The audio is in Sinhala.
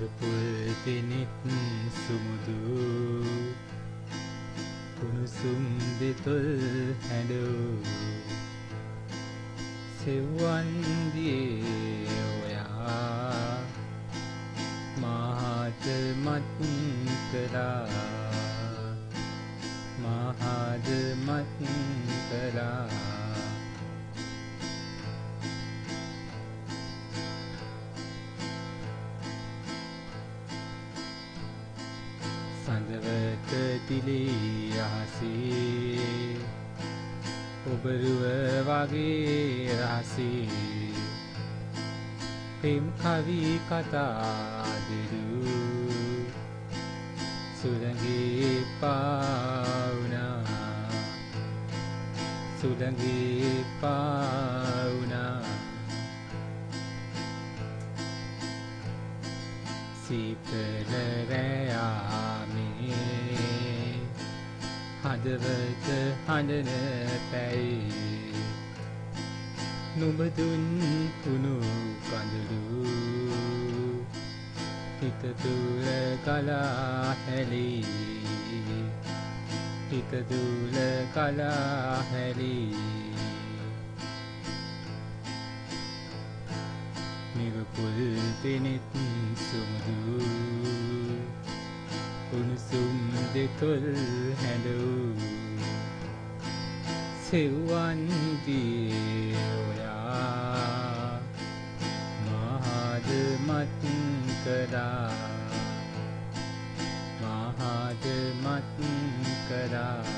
නිරපුල් දෙනෙත් සුමුදු කුණුසුම් දෙතොල් හැඬෝ සෙව්වන් දියේ ඔයා මහත මත් කළා මහද මත් කළා සඳවක තිලී අහසේ ඔබරුව වගේ රහසේ පෙම් කවි කතා දෙරු සුළඟේ පාවුනා සුළඟේ පාවුනා සීතල රැයාමේ හදවත හඬන පැයි නුඹ දුන් කුණු කඳුළු හිත තුළ ගලා හැලී හිත තුළ ගලා හැලී නිරපුල් දෙනෙත් සුමුදු කුණුසුම් දෙතොල් හැඬෝ සෙව්වන් දියේ ඔයා මහද මත් කළා මහද මත් කළා